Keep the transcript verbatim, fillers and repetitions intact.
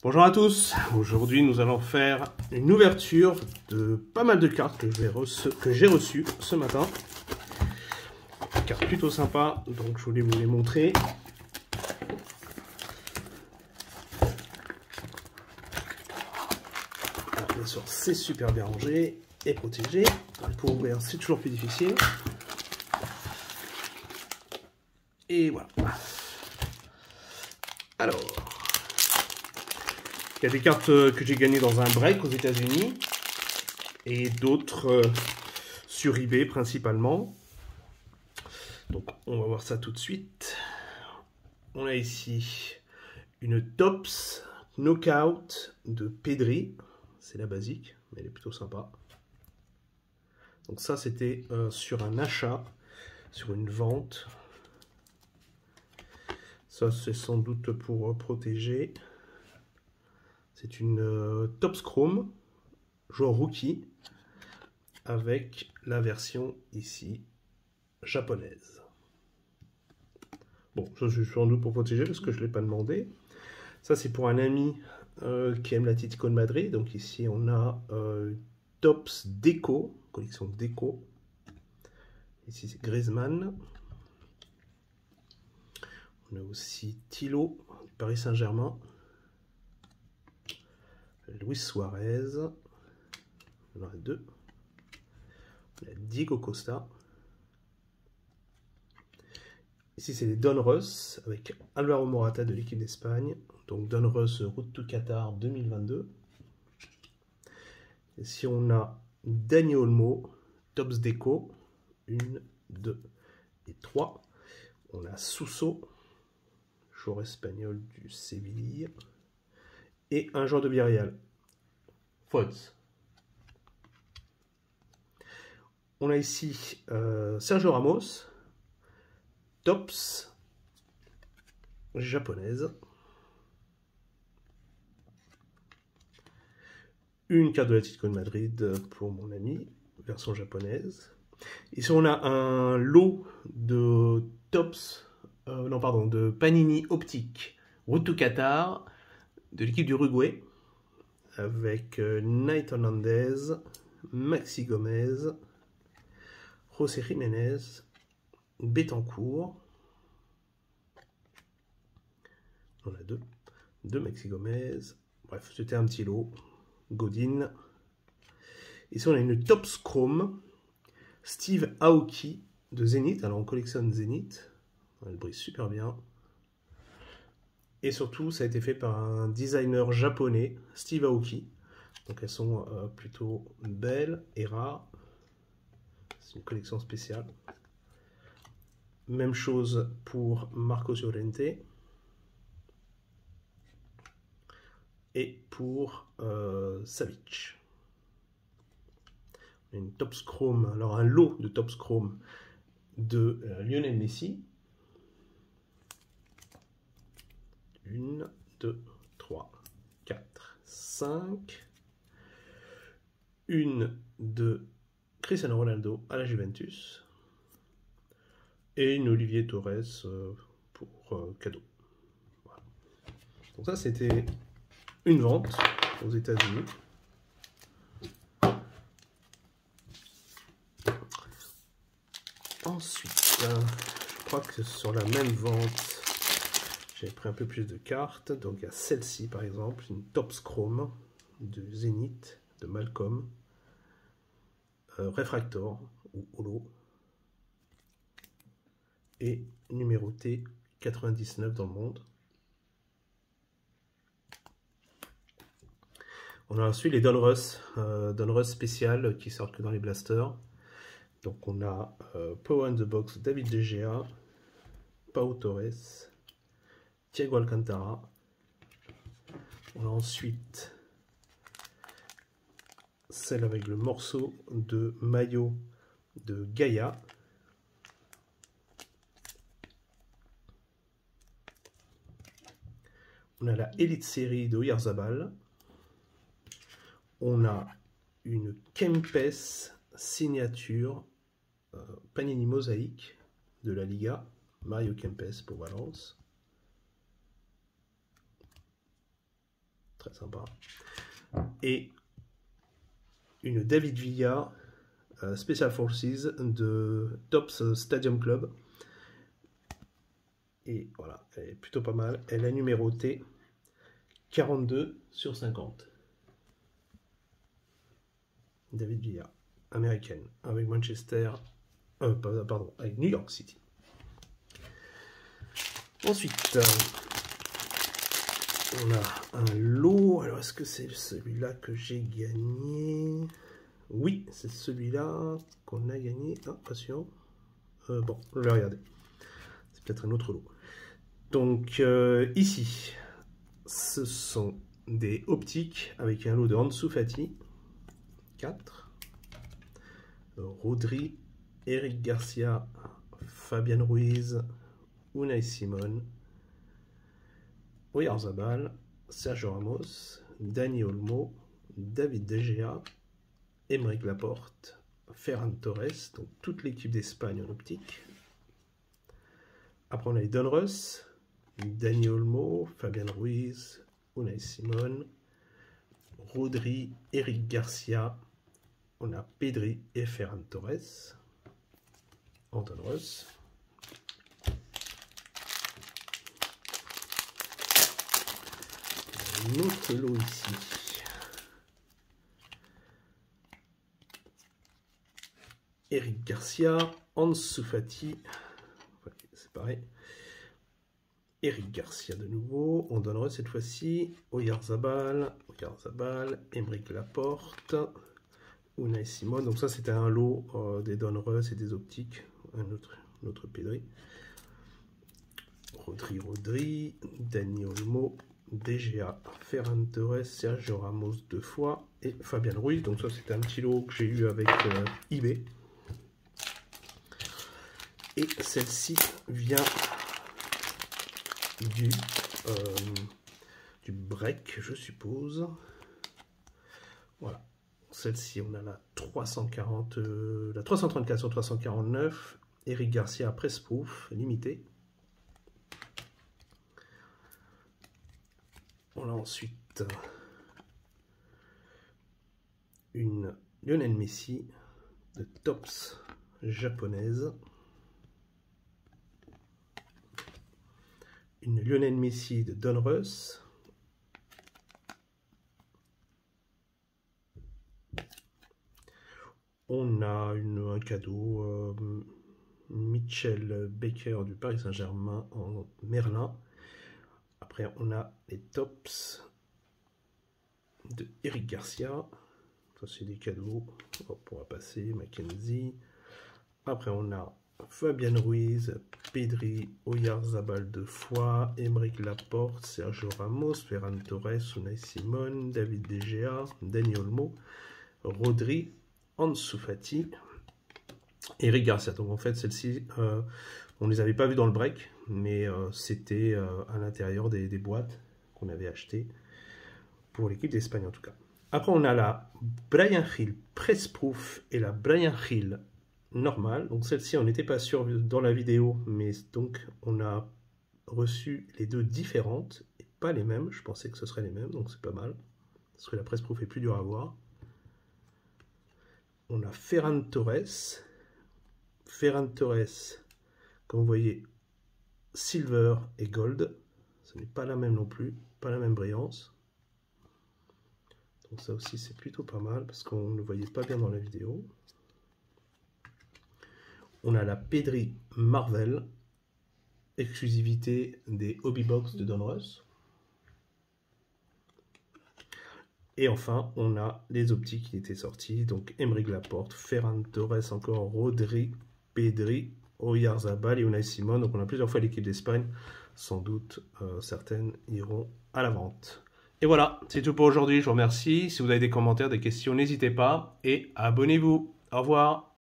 Bonjour à tous, aujourd'hui nous allons faire une ouverture de pas mal de cartes que j'ai reçu, que j'ai reçues ce matin. Cartes plutôt sympa, donc je voulais vous les montrer. Alors, bien sûr, c'est super bien rangé et protégé. Pour ouvrir, c'est toujours plus difficile. Et voilà. Alors... il y a des cartes que j'ai gagnées dans un break aux États-Unis et d'autres sur eBay principalement. Donc on va voir ça tout de suite. On a ici une Topps Knockout de Pedri. C'est la basique, mais elle est plutôt sympa. Donc ça c'était euh, sur un achat, sur une vente. Ça c'est sans doute pour euh, protéger. C'est une euh, Topps Chrome, joueur rookie, avec la version ici japonaise. Bon, ça c'est sans doute pour protéger parce que je ne l'ai pas demandé. Ça c'est pour un ami euh, qui aime l'Atlético de Madrid. Donc ici on a euh, Topps Déco, collection Déco. Ici c'est Griezmann. On a aussi Thilo, Paris Saint-Germain. Luis Suarez, on en a deux. On a Diego Costa. Ici, c'est les Donruss avec Alvaro Morata de l'équipe d'Espagne. Donc Donruss Route to Qatar deux mille vingt-deux. Ici, on a Dani Olmo, Topps Déco, une, deux et trois. On a Suso, joueur espagnol du Séville. Et un joueur de Villarreal. Fox. On a ici euh, Sergio Ramos, Topps japonaise. Une carte de l'Atlético de Madrid pour mon ami, version japonaise. Ici on a un lot de Topps, euh, non pardon, de Panini Optique, Route to Qatar, de l'équipe d'Uruguay, avec euh, Nate Hernandez, Maxi Gomez, José Jiménez, Betancourt. On a deux, deux Maxi Gomez. Bref, c'était un petit lot. Godin. Ici, on a une Topps Chrome, Steve Aoki de Zenith. Alors, on collectionne Zenith. Elle brille super bien. Et surtout, ça a été fait par un designer japonais, Steve Aoki. Donc, elles sont euh, plutôt belles et rares. C'est une collection spéciale. Même chose pour Marcos Llorente. Et pour euh, Savic. Une Topps Chrome, alors un lot de Topps Chrome de euh, Lionel Messi. Une, deux, trois, quatre, cinq. Une de Cristiano Ronaldo à la Juventus. Et une Olivier Torres euh, pour euh, cadeau. Voilà. Donc ça c'était une vente aux États-Unis. Ensuite, euh, je crois que sur la même vente, j'avais pris un peu plus de cartes. Donc il y a celle-ci par exemple, une Topps Chrome de Zenith, de Malcolm, euh, Refractor ou Holo, et numéroté quatre-vingt-dix-neuf dans le monde. On a ensuite les Donruss, euh, Donruss spécial qui sortent que dans les blasters. Donc on a euh, Power in the Box, David De Gea, Pau Torres, Thiago Alcantara. On a ensuite celle avec le morceau de maillot de Gaïa. On a la Elite Série de Oyarzabal. On a une Kempes signature euh, Panini Mosaïque de la Liga, Mario Kempes pour Valence. très sympa. Et une David Villa euh, Special Forces de Tops Stadium Club. Et voilà, elle est plutôt pas mal. Elle est numérotée quarante-deux sur cinquante. David Villa, américaine, avec Manchester, euh, pardon, avec New York City. Ensuite, euh, on a un lot. Alors, est-ce que c'est celui-là que j'ai gagné? Oui, c'est celui-là qu'on a gagné. Ah, pas sûr. Euh, bon, je vais regarder. C'est peut-être un autre lot. Donc, euh, ici, ce sont des optiques avec un lot de Ansu Fati. quatre. Rodri, Eric Garcia, Fabian Ruiz, Unai Simon, Oyarzabal, Sergio Ramos, Dani Olmo, David De Gea, Aymeric Laporte, Ferran Torres, donc toute l'équipe d'Espagne en optique. Après on a les Donruss, Dani Olmo, Fabian Ruiz, Unai Simon, Rodri, Eric Garcia, on a Pedri et Ferran Torres en Donruss. Un autre lot ici. Eric Garcia, Ansu Fati, ouais, c'est pareil. Eric Garcia de nouveau, on donnera cette fois-ci Oyarzabal, Oyarzabal, Aymeric Laporte, Unai Simon. Donc ça c'était un lot euh, des Donruss et des optiques, un autre, un autre Pedri. Rodri, Rodri, Dani Olmo, De Gea, Ferran Torres, Sergio Ramos deux fois et Fabian Ruiz. Donc ça c'était un petit lot que j'ai eu avec euh, eBay. Et celle-ci vient du, euh, du break, je suppose. Voilà. Celle-ci, on a la trois cent quarante, euh, la trois cent trente-quatre sur trois cent quarante-neuf. Eric Garcia Pressproof, limité. On a ensuite une Lionel Messi de Tops japonaise. Une Lionel Messi de Donruss. On a une, un cadeau euh, Mitchell Baker du Paris Saint-Germain en Merlin. Après, on a les Tops de Eric Garcia. Ça, c'est des cadeaux. Hop, on va passer. Mackenzie. Après, on a Fabian Ruiz, Pedri, Oyarzabal deux fois, Aymeric Laporte, Sergio Ramos, Ferran Torres, Unai Simon, David De Gea, Dani Olmo, Rodri, Ansu Fati, Eric Garcia. Donc en fait, celles-ci, euh, on ne les avait pas vues dans le break, mais euh, c'était euh, à l'intérieur des, des boîtes qu'on avait achetées pour l'équipe d'Espagne en tout cas. Après, on a la Bryan Gil Pressproof et la Bryan Gil normale. Donc celle-ci, on n'était pas sûr dans la vidéo, mais donc on a reçu les deux différentes et pas les mêmes. Je pensais que ce serait les mêmes, donc c'est pas mal. Parce que la Pressproof est plus dure à voir. On a Ferran Torres. Ferran Torres, comme vous voyez, silver et gold. Ce n'est pas la même non plus, pas la même brillance. Donc ça aussi, c'est plutôt pas mal parce qu'on ne le voyait pas bien dans la vidéo. On a la Pedri Marvel, exclusivité des Hobby Box de Donruss. Et enfin, on a les optiques qui étaient sorties, donc Aymeric Laporte, Ferran Torres, encore Rodri, Pedri, Oyarzabal et Unai Simon. Donc on a plusieurs fois l'équipe d'Espagne, sans doute euh, certaines iront à la vente. Et voilà, c'est tout pour aujourd'hui, je vous remercie. Si vous avez des commentaires, des questions, n'hésitez pas et abonnez-vous. Au revoir.